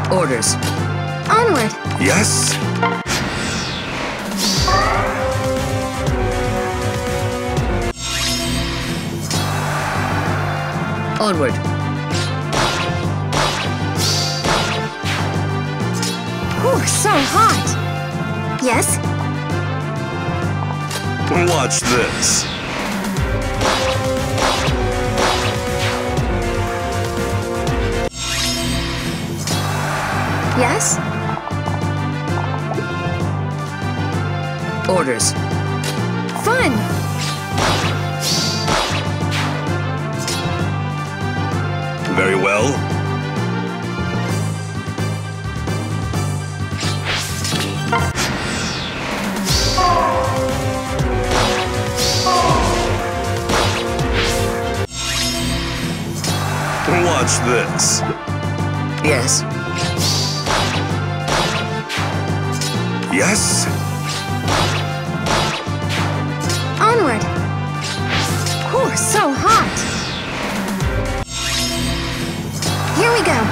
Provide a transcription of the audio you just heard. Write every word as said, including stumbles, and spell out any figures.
Orders. Onward. Yes. Onward. Ooh, so hot. Yes? Watch this. Yes? Orders. Fun. Very well. Watch this. Yes. Yes. Onward. Ooh, so hot. Here we go.